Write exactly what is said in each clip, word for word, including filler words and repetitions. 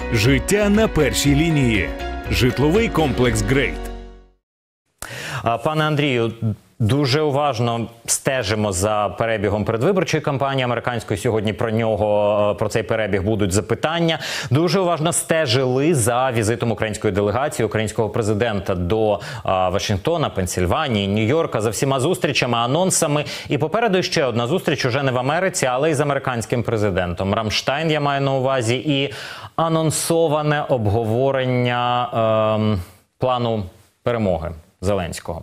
Життя на першій лінії. Житловий комплекс «Грейт». Пане Андрію, дуже уважно стежимо за перебігом передвиборчої кампанії американської. Сьогодні про нього, про цей перебіг будуть запитання. Дуже уважно стежили за візитом української делегації, українського президента до а, Вашингтона, Пенсільванії, Нью-Йорка, за всіма зустрічами, анонсами. І попереду ще одна зустріч уже не в Америці, але й з американським президентом. Рамштайн, я маю на увазі, і анонсоване обговорення е, плану перемоги Зеленського.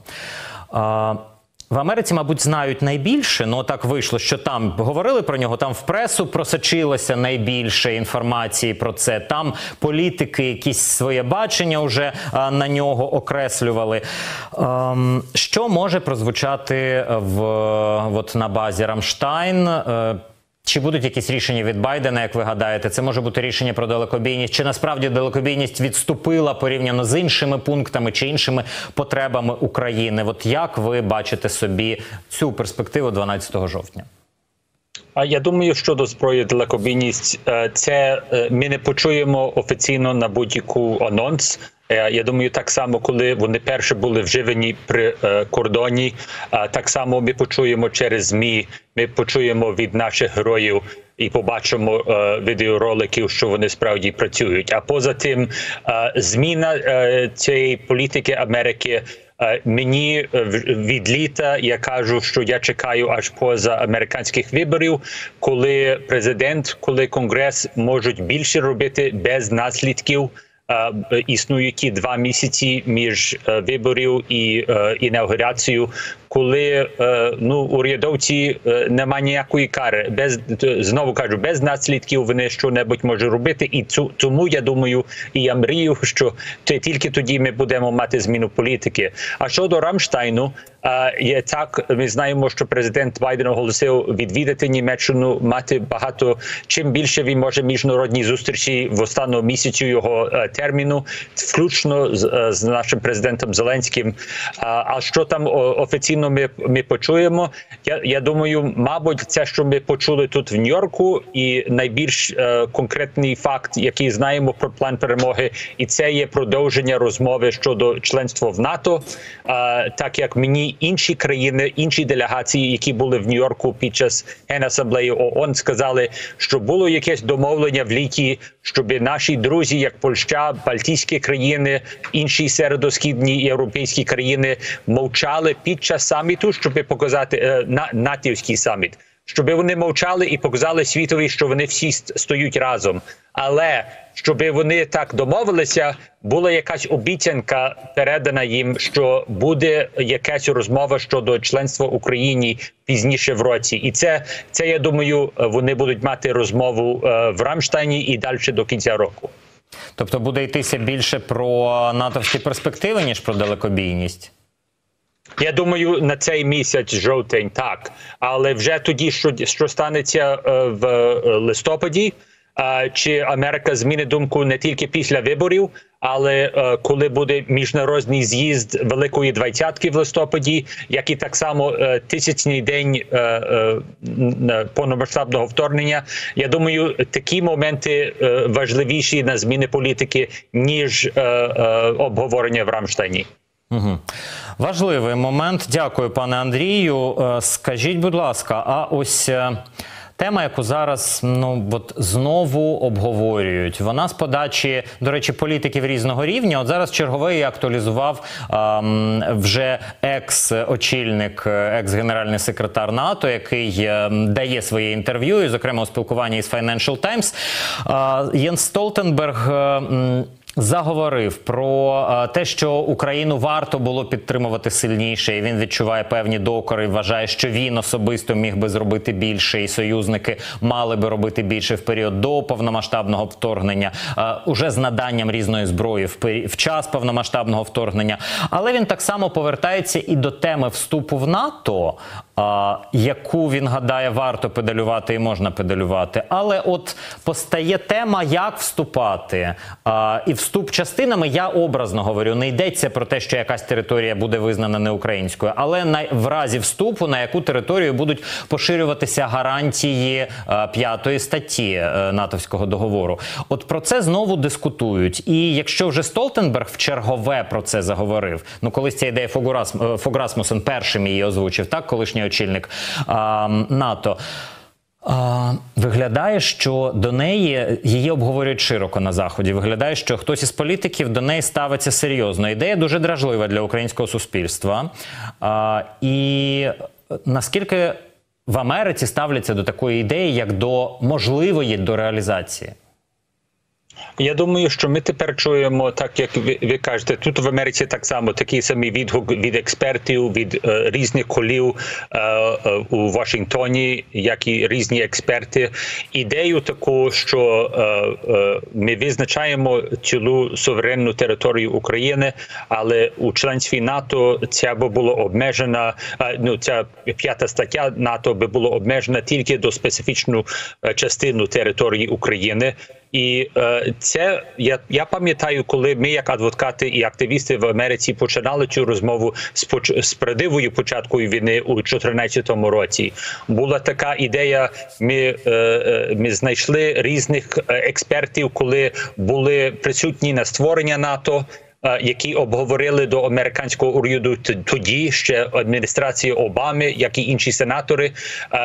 А, в Америці, мабуть, знають найбільше, але так вийшло, що там говорили про нього, там в пресу просочилося найбільше інформації про це, там політики якісь своє бачення вже а, на нього окреслювали. А, що може прозвучати в, от, на базі Рамштайн? А, Чи будуть якісь рішення від Байдена, як ви гадаєте? Це може бути рішення про далекобійність? Чи насправді далекобійність відступила порівняно з іншими пунктами чи іншими потребами України? От як ви бачите собі цю перспективу дванадцятого жовтня? А я думаю, що до зброї далекобійність, це ми не почуємо офіційно на будь-яку анонс. Я думаю, так само, коли вони перші були вживані при кордоні, так само ми почуємо через ЗМІ, ми почуємо від наших героїв і побачимо відеороликів, що вони справді працюють. А поза тим, зміна цієї політики Америки, мені від літа, я кажу, що я чекаю аж поза американських виборів, коли президент, коли Конгрес можуть більше робити без наслідків. Існують ті два місяці між виборів і інаугурацією, коли ну, урядовці немає ніякої кари. Без, знову кажу, без наслідків вони що-небудь можуть робити. І цю, тому я думаю, і я мрію, що тільки тоді ми будемо мати зміну політики. А щодо Рамштайну, є так, ми знаємо, що президент Байден оголосив відвідати Німеччину, мати багато, чим більше він може міжнародні зустрічі в останньому місяцю його терміну, включно з, з нашим президентом Зеленським. А що там офіційно ми, ми почуємо? Я, я думаю, мабуть, це, що ми почули тут в Нью-Йорку, і найбільш е, конкретний факт, який знаємо про план перемоги, і це є продовження розмови щодо членства в НАТО, е, так як мені інші країни, інші делегації, які були в Нью-Йорку під час Генасамблеї ООН, сказали, що було якесь домовлення в літі, щоб наші друзі, як Польща, Балтійські країни, інші середосхідні європейські країни мовчали під час саміту, щоб показати е, на, натівський саміт, щоб вони мовчали і показали світові, що вони всі стоять разом. Але щоб вони так домовилися, була якась обіцянка передана їм, що буде якась розмова щодо членства Україні пізніше в році. І це, це я думаю, вони будуть мати розмову в Рамштайні і далі до кінця року. Тобто буде йтися більше про натовські перспективи, ніж про далекобійність? Я думаю, на цей місяць, жовтень, так. Але вже тоді, що, що станеться в листопаді, чи Америка змінить думку не тільки після виборів, але коли буде міжнародний з'їзд Великої Двадцятки в листопаді, як і так само тисячний день повномасштабного вторгнення, я думаю, такі моменти важливіші на зміни політики, ніж обговорення в Рамштайні. Угу. Важливий момент. Дякую, пане Андрію. Скажіть, будь ласка, а ось тема, яку зараз ну, от, знову обговорюють, вона з подачі, до речі, політиків різного рівня. От зараз черговий актуалізував ем, вже екс-очільник, екс-генеральний секретар НАТО, який ем, дає своє інтерв'ю, і, зокрема, у спілкуванні із Financial Times. Е, Єнс Столтенберг ем, заговорив про те, що Україну варто було підтримувати сильніше, і він відчуває певні докори, вважає, що він особисто міг би зробити більше, і союзники мали би робити більше в період до повномасштабного вторгнення, уже з наданням різної зброї в час повномасштабного вторгнення. Але він так само повертається і до теми вступу в НАТО, а, яку він гадає варто педалювати і можна педалювати. Але от постає тема, як вступати. А, і вступ частинами, я образно говорю, не йдеться про те, що якась територія буде визнана неукраїнською, але на, в разі вступу, на яку територію будуть поширюватися гарантії а, п'ятої статті а, натовського договору. От про це знову дискутують. І якщо вже Столтенберг в чергове про це заговорив, ну колись ця ідея Фогу, Фог Расмуссен першим її озвучив, так, колишній очільник а, НАТО. А, виглядає, що до неї, її обговорюють широко на Заході, виглядає, що хтось із політиків до неї ставиться серйозно. Ідея дуже дражлива для українського суспільства. А, і наскільки в Америці ставляться до такої ідеї, як до можливої до реалізації? Я думаю, що ми тепер чуємо, так як ви, ви кажете, тут в Америці так само такий самий відгук від експертів, від е, різних колів е, е, у Вашингтоні, як і різні експерти. Ідею таку, що е, е, ми визначаємо цілу суверенну територію України, але у членстві НАТО ця би було обмежена, е, ну, ця п'ята стаття НАТО би було обмежена тільки до специфічну е, частину території України. І е, це, я, я пам'ятаю, коли ми, як адвокати і активісти в Америці, починали цю розмову з, поч... з передивою початку війни у дві тисячі чотирнадцятому році. Була така ідея, ми, е, ми знайшли різних експертів, коли були присутні на створення НАТО, які обговорили до американського уряду тоді ще адміністрації Обами, як і інші сенатори,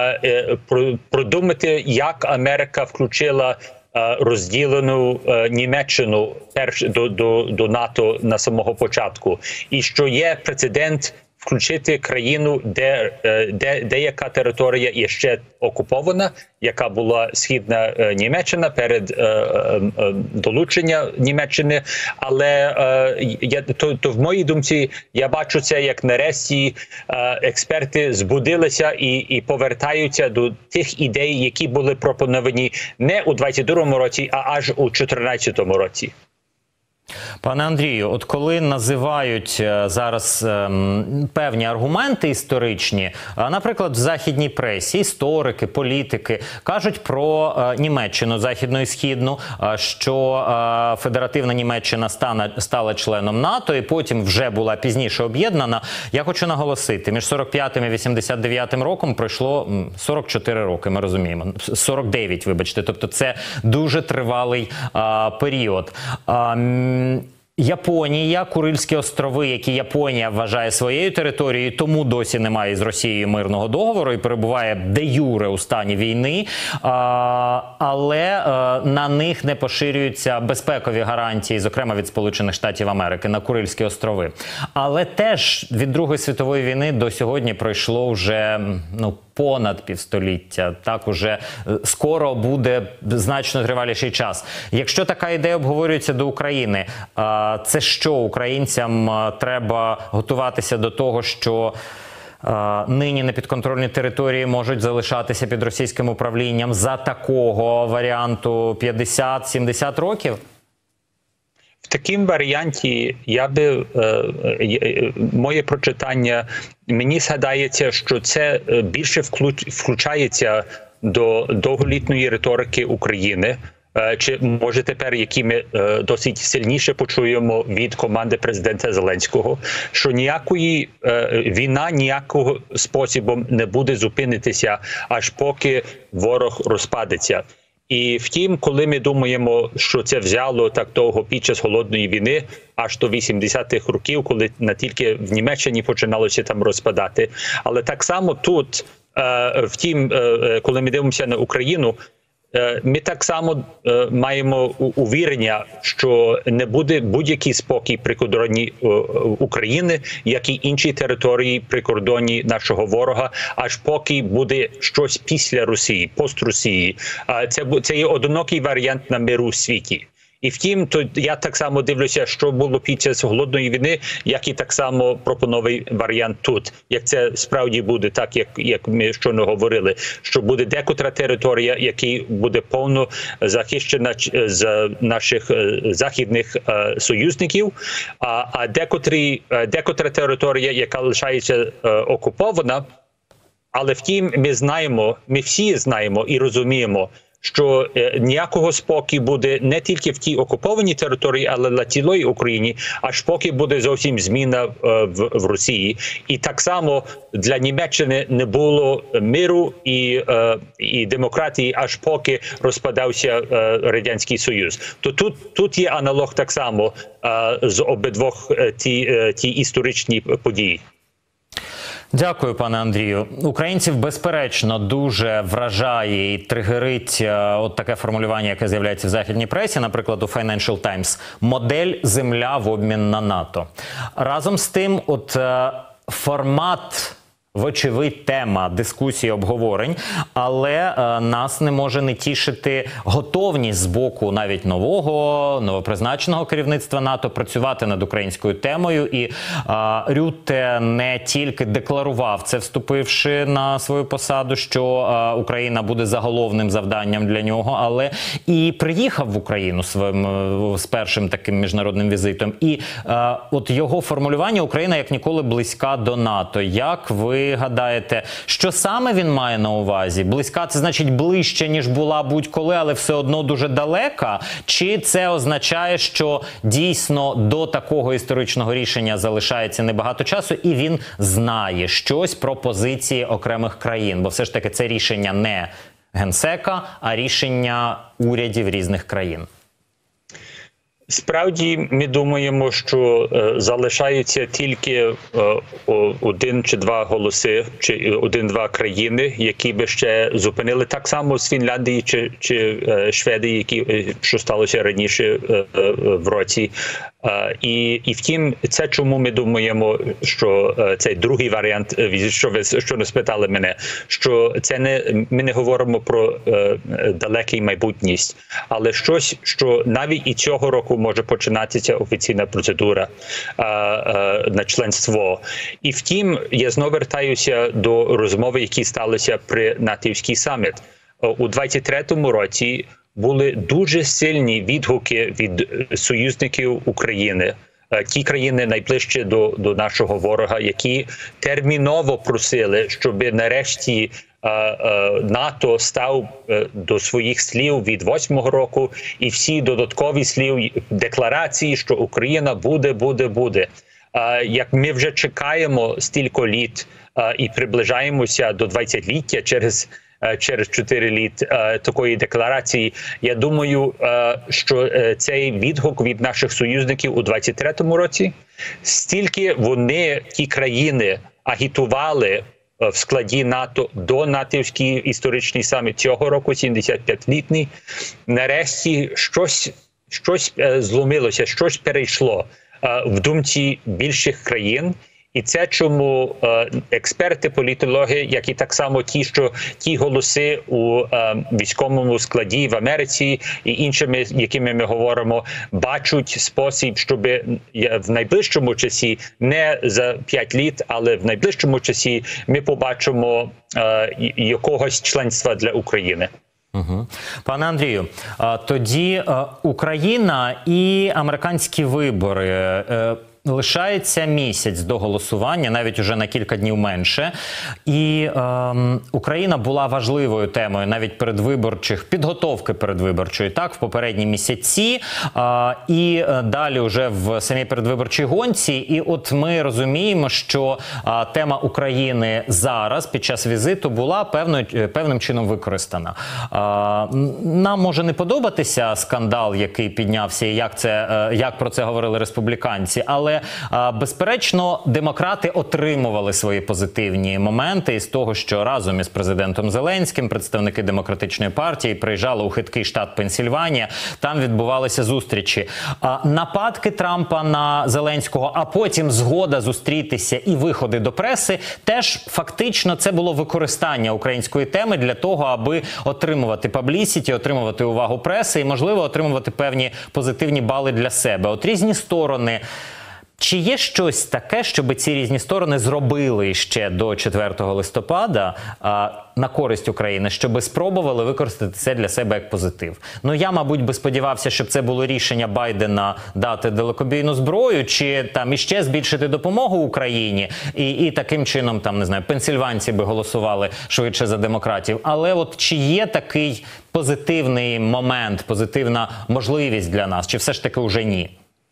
продумати, як Америка включила розділену Німеччину перш до, до, до НАТО на самого початку. І що є прецедент включити країну, де, де деяка територія є ще окупована, яка була східна Німеччина перед е, е, долученням Німеччини. Але е, я, то, то в моїй думці я бачу це, як нарешті е, експерти збудилися і, і повертаються до тих ідей, які були пропоновані не у двадцять другому році, а аж у чотирнадцятому році. Пане Андрію, от коли називають зараз ем, певні аргументи історичні, наприклад, в західній пресі, історики, політики кажуть про е, Німеччину, західну і східну, е, що е, федеративна Німеччина стане, стала членом НАТО і потім вже була пізніше об'єднана. Я хочу наголосити, між сорок п'ятим і вісімдесят дев'ятим роком пройшло сорок чотири роки, ми розуміємо, сорок дев'ять, вибачте, тобто це дуже тривалий е, період. Е, Японія, Курильські острови, які Японія вважає своєю територією, тому досі немає з Росією мирного договору і перебуває де-юре у стані війни, а, але а, на них не поширюються безпекові гарантії, зокрема від Сполучених Штатів Америки, на Курильські острови. Але теж від Другої світової війни до сьогодні пройшло вже, ну, понад півстоліття, так уже скоро буде значно триваліший час. Якщо така ідея обговорюється до України, це що, українцям треба готуватися до того, що нині непідконтрольні території можуть залишатися під російським управлінням за такого варіанту п'ятдесят-сімдесят років? В такому варіанті я би, е, е, моє прочитання, мені згадається, що це більше включається до довголітньої риторики України, е, чи може тепер, які ми е, досить сильніше почуємо від команди президента Зеленського, що ніякої е, війна ніякого способом не буде зупинитися, аж поки ворог розпадеться. І втім, коли ми думаємо, що це взяло так довго під час Холодної війни, аж до вісімдесятих років, коли не тільки в Німеччині починалося там розпадати, але так само тут, втім, коли ми дивимося на Україну, ми так само маємо увірення, що не буде будь-який спокій при кордоні України, як і інші території при кордоні нашого ворога, аж поки буде щось після Росії, пост Росії. Це, це є одинокий варіант на миру в світі. І втім, то я так само дивлюся, що було під час Голодної війни, як і так само пропонований варіант тут. Як це справді буде так, як, як ми щойно говорили, що буде декотра територія, яка буде повно захищена з наших західних союзників, а, а декотрі, декотра територія, яка лишається окупована, Але втім, ми знаємо, ми всі знаємо і розуміємо, що е, ніякого спокою буде не тільки в тій окупованій території, але на цілій Україні, аж поки буде зовсім зміна е, в, в Росії. І так само для Німеччини не було миру і, е, і демократії, аж поки розпадався е, Радянський Союз. То тут, тут є аналог так само е, з обидвох е, ті, е, ті історичні події. Дякую, пане Андрію. Українців, безперечно, дуже вражає і тригерить е, от таке формулювання, яке з'являється в західній пресі, наприклад, у Financial Times. Модель «Земля в обмін на НАТО». Разом з тим, от е, формат, вочевидь, тема дискусії, обговорень, але е, нас не може не тішити готовність з боку навіть нового, новопризначеного керівництва НАТО працювати над українською темою. І е, Рютте не тільки декларував це, вступивши на свою посаду, що е, Україна буде заголовним завданням для нього, але і приїхав в Україну своїм, е, з першим таким міжнародним візитом. І е, от його формулювання «Україна як ніколи близька до НАТО». Як ви гадаєте, що саме він має на увазі? Близька – це значить ближче, ніж була будь-коли, але все одно дуже далека? Чи це означає, що дійсно до такого історичного рішення залишається небагато часу, і він знає щось про позиції окремих країн? Бо все ж таки це рішення не Генсека, а рішення урядів різних країн. Справді, ми думаємо, що е, залишаються тільки е, один чи два голоси, чи один-два країни, які би ще зупинили. Так само з Фінляндії чи, чи е, Шведії, які, що сталося раніше е, е, в році. Uh, і, і втім, це чому ми думаємо, що uh, цей другий варіант, що ви що не спитали мене, що це не ми не говоримо про uh, далекий майбутність, але щось, що навіть і цього року може починатися офіційна процедура uh, uh, на членство. І втім, я знову вертаюся до розмови, які сталися при натівський саміт. Uh, у двадцять третьому році були дуже сильні відгуки від союзників України, ті країни найближче до, до нашого ворога, які терміново просили, щоб нарешті НАТО став до своїх слів від восьмого року і всі додаткові слів, декларації, що Україна буде, буде, буде. Як ми вже чекаємо стільки літ і приближаємося до двадцятиліття через через чотири літ е, такої декларації, я думаю, е, що е, цей відгук від наших союзників у двадцять третьому році, стільки вони, ті країни, агітували е, в складі НАТО до натівський історичний саміт цього року, сімдесятип'ятилітній, нарешті щось, щось е, зломилося, щось перейшло е, в думці більших країн. І це чому е, експерти, політологи, як і так само ті, що ті голоси у е, військовому складі в Америці і іншими, якими ми говоримо, бачать спосіб, щоб в найближчому часі, не за п'ять літ, але в найближчому часі ми побачимо е, якогось членства для України. Угу. Пане Андрію, тоді Україна і американські вибори – лишається місяць до голосування, навіть уже на кілька днів менше. І е, Україна була важливою темою навіть передвиборчих, підготовки передвиборчої, так, в попередні місяці. Е, і далі вже в самій передвиборчій гонці. І от ми розуміємо, що е, тема України зараз, під час візиту, була певною, певним чином використана. Е, нам може не подобатися скандал, який піднявся, і як, це, е, як про це говорили республіканці, але безперечно, демократи отримували свої позитивні моменти із того, що разом із президентом Зеленським представники демократичної партії приїжджали у хиткий штат Пенсільванія, там відбувалися зустрічі. Нападки Трампа на Зеленського, а потім згода зустрітися і виходи до преси, теж фактично це було використання української теми для того, аби отримувати паблісіті, отримувати увагу преси і, можливо, отримувати певні позитивні бали для себе. От різні сторони Чи є щось таке, щоб ці різні сторони зробили ще до четвертого листопада а, на користь України, щоб спробували використати це для себе як позитив? Ну, я, мабуть, би сподівався, щоб це було рішення Байдена дати далекобійну зброю, чи там іще збільшити допомогу Україні, і, і таким чином, там, не знаю, пенсільванці би голосували швидше за демократів. Але от чи є такий позитивний момент, позитивна можливість для нас, чи все ж таки вже ні?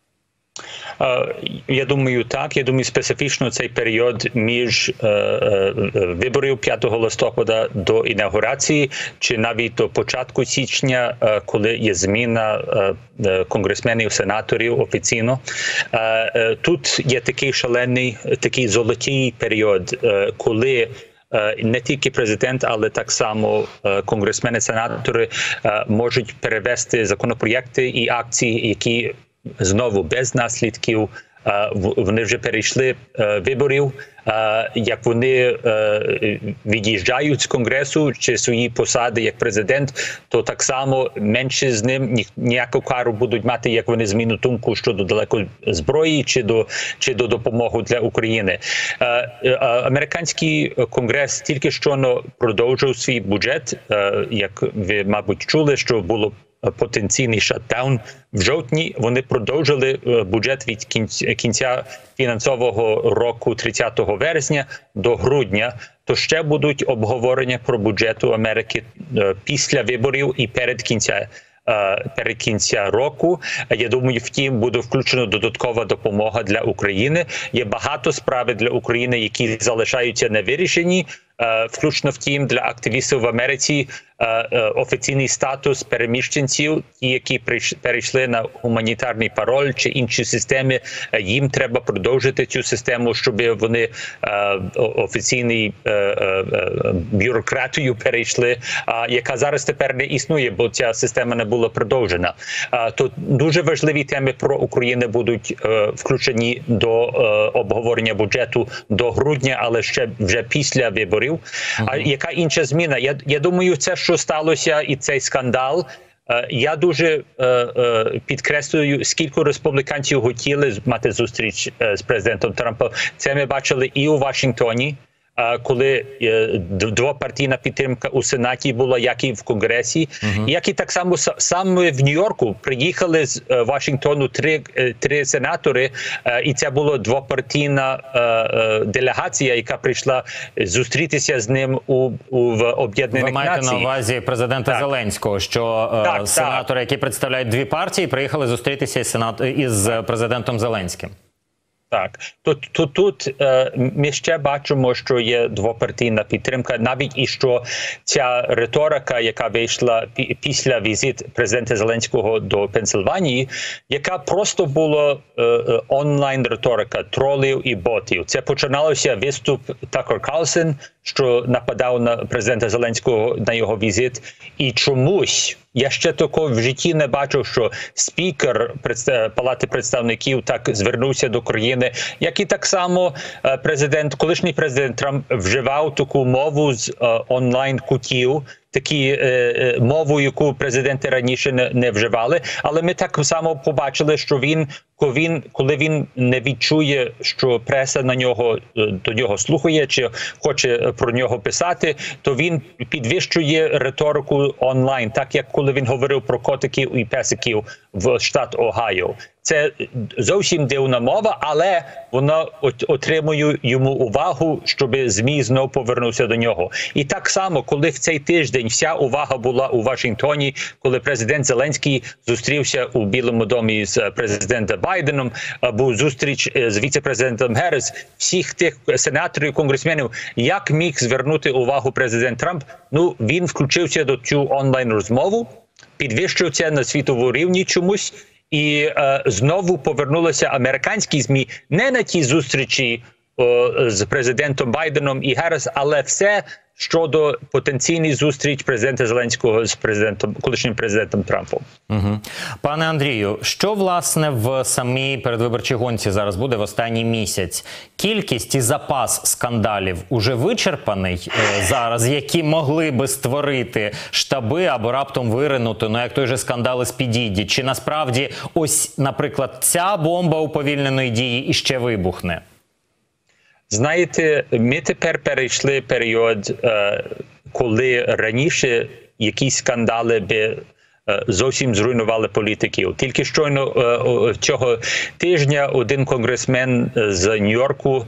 Я думаю, так. Я думаю, специфічно цей період між е, е, виборів п'ятого листопада до інаугурації, чи навіть до початку січня, е, коли є зміна е, конгресменів, сенаторів офіційно. Е, е, тут є такий шалений, такий золотий період, е, коли не тільки президент, але так само конгресмени, сенатори можуть перевести законопроєкти і акції, які знову без наслідків, вони вже перейшли виборів, як вони від'їжджають з Конгресу чи свої посади як президент, то так само менше з ним ніяку кару будуть мати, як вони змінуть думку щодо далекої зброї чи до, чи до допомоги для України. Американський Конгрес тільки що продовжив свій бюджет, як ви, мабуть, чули, що було потенційний шатдаун в жовтні. Вони продовжили бюджет від кінця фінансового року тридцятого вересня до грудня. То ще будуть обговорення про бюджету Америки після виборів і перед кінця перед кінця року. Я думаю, втім, буде включена додаткова допомога для України. Є багато справ для України, які залишаються невирішені. Включно, втім, для активістів в Америці офіційний статус переміщенців, ті, які перейшли на гуманітарний пароль чи інші системи, їм треба продовжити цю систему, щоб вони офіційній бюрократію перейшли, яка зараз тепер не існує, бо ця система не була продовжена. То дуже важливі теми про Україну будуть включені до обговорення бюджету до грудня, але ще вже після виборів. Uh-huh. А яка інша зміна? Я, я думаю, це, що сталося, і цей скандал, е, я дуже е, е, підкреслюю, скільки республіканців хотіли мати зустріч е, з президентом Трампом. Це ми бачили і у Вашингтоні, е, коли е, двопартійна підтримка у Сенаті була, як і в Конгресі, uh-huh. як і так само саме в Нью-Йорку приїхали з е, Вашингтону три, е, три сенатори, е, і це була двопартійна е, е, делегація, яка прийшла зустрітися з ним у, у в Об'єднаних Націй. Ви маєте на увазі президента так. Зеленського, що е, так, сенатори, так. які представляють дві партії, приїхали зустрітися із, сенат... із президентом Зеленським. Так, тут, тут, тут е, ми ще бачимо, що є двопартійна підтримка, навіть і що ця риторика, яка вийшла пі- після візит президента Зеленського до Пенсильванії, яка просто була е, е, онлайн-риторика тролів і ботів. Це починалося виступ Такер Карлсон, що нападав на президента Зеленського на його візит, і чомусь я ще такого в житті не бачив, що спікер Палати представників так звернувся до країни, як і так само президент, колишній президент Трамп вживав таку мову з онлайн-кутів, такі е, мову, яку президенти раніше не, не вживали. Але ми так само побачили, що він, коли він, коли він не відчує, що преса на нього, до нього слухає, чи хоче про нього писати, то він підвищує риторику онлайн, так як коли він говорив про котиків і песиків в штат Огайо. Це зовсім дивна мова, але вона отримує йому увагу, щоб ЗМІ знов повернувся до нього. І так само, коли в цей тиждень вся увага була у Вашингтоні, коли президент Зеленський зустрівся у Білому домі з президентом Байденом, був зустріч з віце-президентом Герріс, всіх тих сенаторів, конгресменів, як міг звернути увагу президент Трамп? Ну, він включився до цю онлайн-розмову, підвищився на світову рівні чомусь, і е, знову повернулися американські ЗМІ не на ті зустрічі о, з президентом Байденом і Гарріс, але все щодо потенційної зустріч президента Зеленського з президентом, колишнім президентом Трампом. Угу. Пане Андрію, що, власне, в самій передвиборчій гонці зараз буде в останній місяць? Кількість і запас скандалів уже вичерпаний е, зараз, які могли би створити штаби або раптом виринути, ну як той же скандал із Підіді? Чи насправді ось, наприклад, ця бомба уповільненої дії іще вибухне? Знаєте, ми тепер перейшли період, коли раніше якісь скандали би зовсім зруйнували політиків. Тільки щойно цього тижня один конгресмен з Нью-Йорку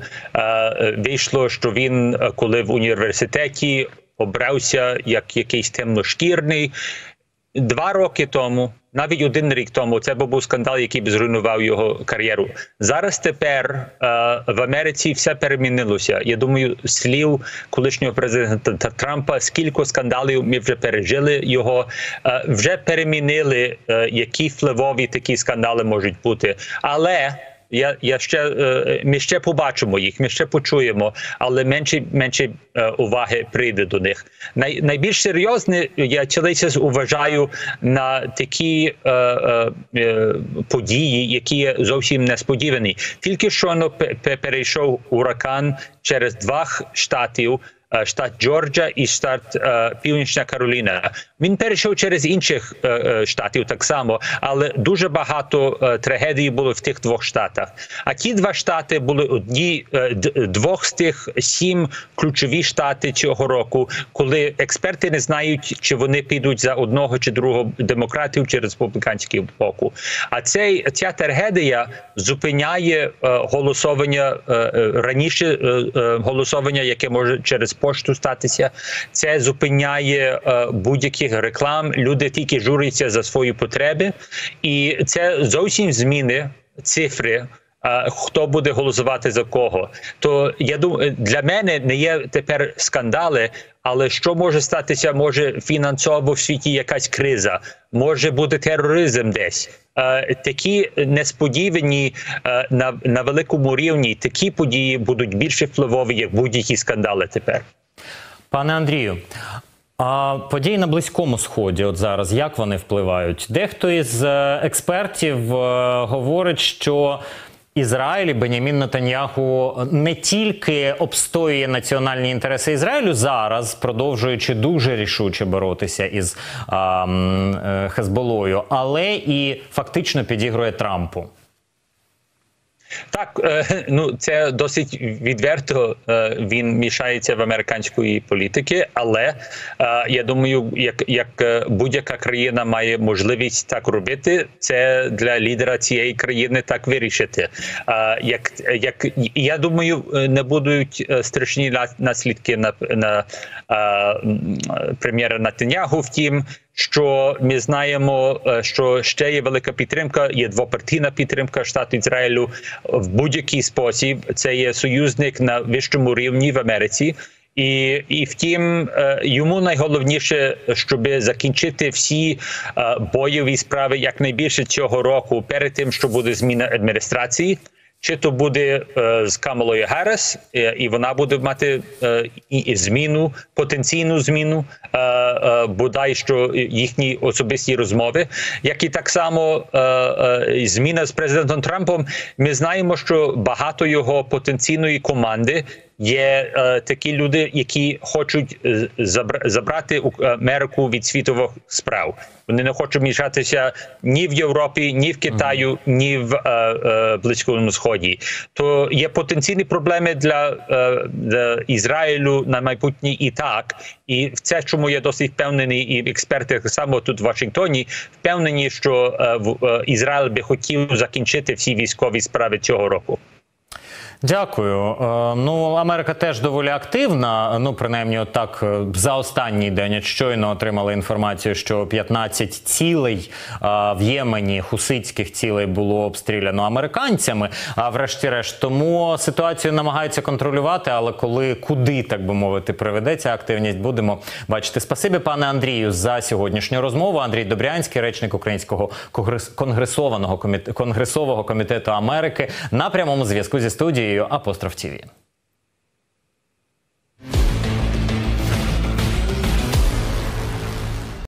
вийшло, що він, коли в університеті обрався як якийсь темношкірний, два роки тому, навіть один рік тому, це був скандал, який б зруйнував його кар'єру. Зараз тепер е, в Америці все перемінилося. Я думаю, слів колишнього президента Трампа, скільки скандалів ми вже пережили його, е, вже перемінили, е, які впливові такі скандали можуть бути. Але Я, я ще, ми ще побачимо їх, ми ще почуємо, але менше, менше уваги прийде до них. Най, найбільш серйозне, я чоловіче вважаю на такі е, е, події, які зовсім несподівані. Тільки що перейшов ураган через двох штатів, штат Джорджія і штат е, Північна Кароліна. Він перейшов через інших е, штатів так само, але дуже багато е, трагедій було в тих двох штатах. А ті два штати були одні, е, двох з тих сім ключові штати цього року, коли експерти не знають, чи вони підуть за одного чи другого демократів чи республіканського боку. А цей, ця трагедія зупиняє е, голосування е, раніше е, е, голосування, яке може через пошту статися. Це зупиняє е, будь-яких реклам. Люди тільки журяться за свої потреби. І це зовсім зміни цифри, е, хто буде голосувати за кого. То я думаю, для мене не є тепер скандали, але що може статися? Може фінансово в світі якась криза, може бути тероризм десь. Е, такі несподівані е, на, на великому рівні, такі події будуть більше впливові, як будь-які скандали тепер. Пане Андрію, а події на Близькому Сході от зараз, як вони впливають? Дехто із експертів е, говорить, що Ізраїль і Бенямін Нетаньяху не тільки обстоює національні інтереси Ізраїлю зараз, продовжуючи дуже рішуче боротися із а, е, Хезболлою, але і фактично підігрує Трампу. Так, ну це досить відверто, він мішається в американської політики, але я думаю, як, як будь-яка країна має можливість так робити, це для лідера цієї країни так вирішити. Як, як, я думаю, не будуть страшні наслідки на, на прем'єра Нетаньяху, втім, що ми знаємо, що ще є велика підтримка, є двопартійна підтримка штату Ізраїлю в будь-який спосіб. Це є союзник на вищому рівні в Америці. І, і втім, йому найголовніше, щоб закінчити всі бойові справи якнайбільше цього року, перед тим, що буде зміна адміністрації. Чи то буде е, з Камалою Гарріс, е, і вона буде мати е, і, і зміну, потенційну зміну, е, е, бодай що їхні особисті розмови, як і так само е, е, зміна з президентом Трампом. Ми знаємо, що багато його потенційної команди є е, такі люди, які хочуть забра забрати Америку від світових справ. Вони не хочуть мішатися ні в Європі, ні в Китаю, ні в е, е, Близькому Сході. То є потенційні проблеми для, е, для Ізраїлю на майбутнє і так. І в це, чому я досить впевнений, і експерти так само тут в Вашингтоні впевнені, що е, в, е, Ізраїль би хотів закінчити всі військові справи цього року. Дякую. Ну, Америка теж доволі активна, ну, принаймні, от так, за останній день от щойно отримали інформацію, що п'ятнадцять цілей а, в Ємені, хуситських цілей, було обстріляно американцями, а врешті-решт. Тому ситуацію намагаються контролювати, але коли, куди, так би мовити, приведеться активність, будемо бачити. Спасибі, пане Андрію, за сьогоднішню розмову. Андрій Добрянський, речник Українського конгресованого комітету, Конгресового комітету Америки, на прямому зв'язку зі студією. студією Апостроф ТІВІ.